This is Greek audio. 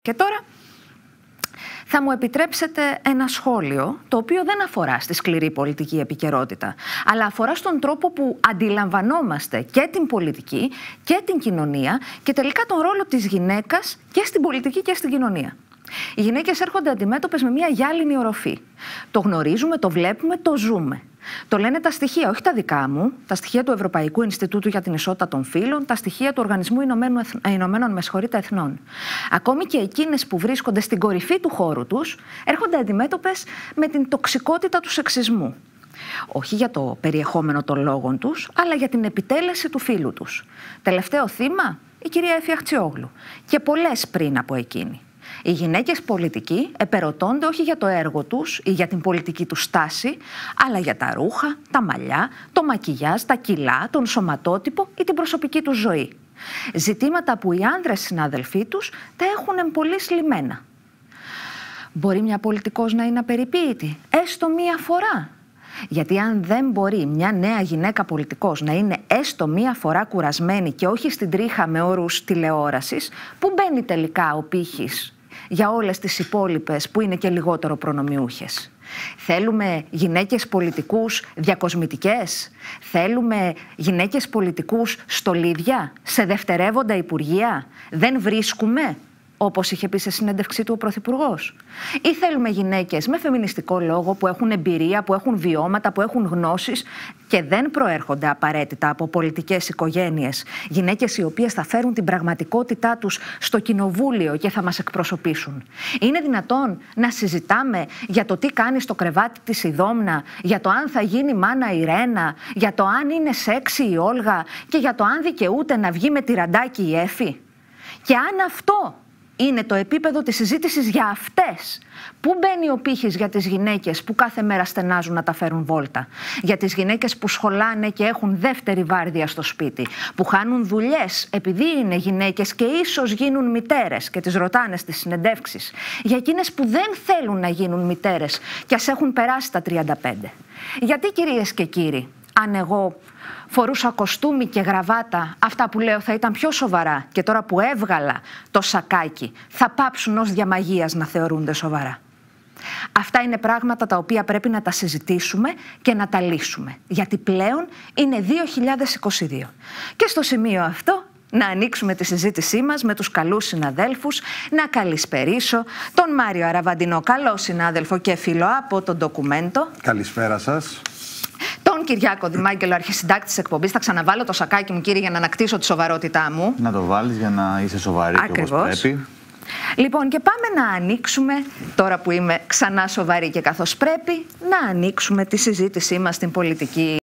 Και τώρα θα μου επιτρέψετε ένα σχόλιο, το οποίο δεν αφορά στη σκληρή πολιτική επικαιρότητα, αλλά αφορά στον τρόπο που αντιλαμβανόμαστε και την πολιτική και την κοινωνία και τελικά τον ρόλο της γυναίκας και στην πολιτική και στην κοινωνία. Οι γυναίκες έρχονται αντιμέτωπες με μια γυάλινη οροφή. Το γνωρίζουμε, το βλέπουμε, το ζούμε. Το λένε τα στοιχεία, όχι τα δικά μου, τα στοιχεία του Ευρωπαϊκού Ινστιτούτου για την Ισότητα των Φύλων, τα στοιχεία του Οργανισμού Ηνωμένων Εθνών. Ακόμη και εκείνες που βρίσκονται στην κορυφή του χώρου τους, έρχονται αντιμέτωπες με την τοξικότητα του σεξισμού. Όχι για το περιεχόμενο των λόγων τους, αλλά για την επιτέλεση του φύλου τους. Τελευταίο θύμα, η κυρία Εφη Αχτσιόγλου. Και πολλές πριν από εκείνη. Οι γυναίκες πολιτικοί επερωτώνται όχι για το έργο τους ή για την πολιτική τους στάση, αλλά για τα ρούχα, τα μαλλιά, το μακιγιάζ, τα κιλά, τον σωματότυπο ή την προσωπική τους ζωή. Ζητήματα που οι άνδρες συνάδελφοί τους τα έχουν πολύ σλιμμένα. Μπορεί μια πολιτικός να είναι απεριποίητη, έστω μία φορά? Γιατί αν δεν μπορεί μια νέα γυναίκα πολιτικός να είναι έστω μία φορά κουρασμένη και όχι στην τρίχα με όρους τηλεόρασης, πού μπαίνει τελικά ο πύχης για όλες τις υπόλοιπες που είναι και λιγότερο προνομιούχες? Θέλουμε γυναίκες πολιτικούς διακοσμητικές? Θέλουμε γυναίκες πολιτικούς στολίδια, σε δευτερεύοντα υπουργεία? Δεν βρίσκουμε, όπως είχε πει σε συνέντευξή του ο Πρωθυπουργός? Ή θέλουμε γυναίκες με φεμινιστικό λόγο, που έχουν εμπειρία, που έχουν βιώματα, που έχουν γνώσεις και δεν προέρχονται απαραίτητα από πολιτικές οικογένειες? Γυναίκες οι οποίες θα φέρουν την πραγματικότητά τους στο κοινοβούλιο και θα μας εκπροσωπήσουν. Είναι δυνατόν να συζητάμε για το τι κάνει στο κρεβάτι της η Δόμνα, για το αν θα γίνει μάνα η Ρένα, για το αν είναι σεξι η Όλγα και για το αν δικαιούται να βγει με τυραντάκι η Έφη? Και αν αυτό είναι το επίπεδο της συζήτησης για αυτές, πού μπαίνει ο πύχης για τις γυναίκες που κάθε μέρα στενάζουν να τα φέρουν βόλτα? Για τις γυναίκες που σχολάνε και έχουν δεύτερη βάρδια στο σπίτι, που χάνουν δουλειές επειδή είναι γυναίκες και ίσως γίνουν μητέρες και τις ρωτάνε στις συνεντεύξεις? Για εκείνες που δεν θέλουν να γίνουν μητέρες και ας έχουν περάσει τα 35. Γιατί, κυρίες και κύριοι, αν εγώ φορούσα κοστούμι και γραβάτα, αυτά που λέω θα ήταν πιο σοβαρά, και τώρα που έβγαλα το σακάκι θα πάψουν ως διαμαγείας να θεωρούνται σοβαρά? Αυτά είναι πράγματα τα οποία πρέπει να τα συζητήσουμε και να τα λύσουμε, γιατί πλέον είναι 2022. Και στο σημείο αυτό να ανοίξουμε τη συζήτησή μας με τους καλούς συναδέλφους. Να καλησπερίσω τον Μάριο Αραβαντινό, καλό συνάδελφο και φίλο από το Ντοκουμέντο. Καλησπέρα σας. Τον Κυριάκο Δημάγγελο, αρχισυντάκτη της εκπομπής. Θα ξαναβάλω το σακάκι μου, κύριε, για να ανακτήσω τη σοβαρότητά μου. Να το βάλεις για να είσαι σοβαρή. Ακριβώς. Και όπως πρέπει. Λοιπόν, και πάμε να ανοίξουμε, τώρα που είμαι ξανά σοβαρή και καθώς πρέπει, να ανοίξουμε τη συζήτησή μας στην πολιτική.